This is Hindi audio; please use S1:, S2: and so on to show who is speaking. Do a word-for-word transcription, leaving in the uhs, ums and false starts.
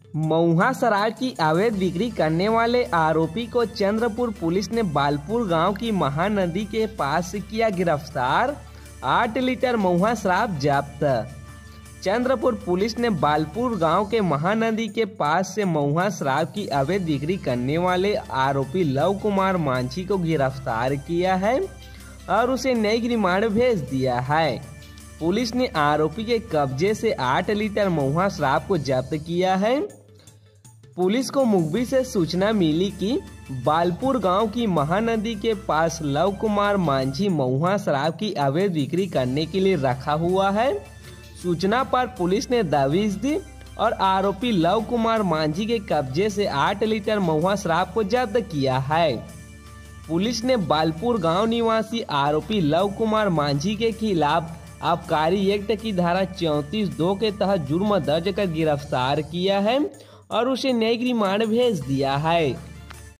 S1: महुआ शराब की अवैध बिक्री करने वाले आरोपी को चंद्रपुर पुलिस ने बालपुर गांव की महानदी के पास से किया गिरफ्तार। आठ लीटर महुआ शराब जब्त। चंद्रपुर पुलिस ने बालपुर गांव के महानदी के पास से महुआ शराब की अवैध बिक्री करने वाले आरोपी लव कुमार मांझी को गिरफ्तार किया है और उसे न्यायिक रिमांड भेज दिया है। पुलिस ने आरोपी के कब्जे से आठ लीटर महुआ शराब को जब्त किया है। पुलिस को मुखबिर से सूचना मिली कि बालपुर गांव की महानदी के पास लव कुमार मांझी महुआ शराब की अवैध बिक्री करने के लिए रखा हुआ है। सूचना पर पुलिस ने दबिश दी और आरोपी लव कुमार मांझी के कब्जे से आठ लीटर महुआ शराब को जब्त किया है। पुलिस ने बालपुर गांव निवासी आरोपी लव कुमार मांझी के खिलाफ आबकारी एक्ट की धारा चौंतीस दो के तहत जुर्म दर्ज कर गिरफ्तार किया है और उसे न्यायिक रिमांड भेज दिया है।